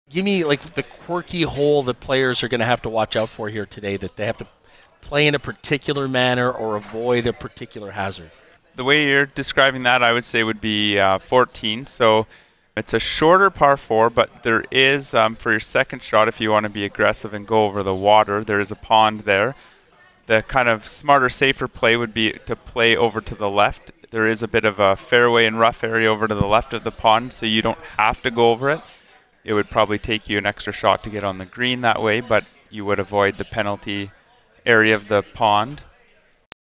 Give me like the quirky hole that players are going to have to watch out for here today, that they have to play in a particular manner or avoid a particular hazard. The way you're describing that, I would say, would be 14. So it's a shorter par 4, but there is, for your second shot, if you want to be aggressive and go over the water, there is a pond there. The kind of smarter, safer play would be to play over to the left. There is a bit of a fairway and rough area over to the left of the pond, so you don't have to go over it. It would probably take you an extra shot to get on the green that way, but you would avoid the penalty area of the pond.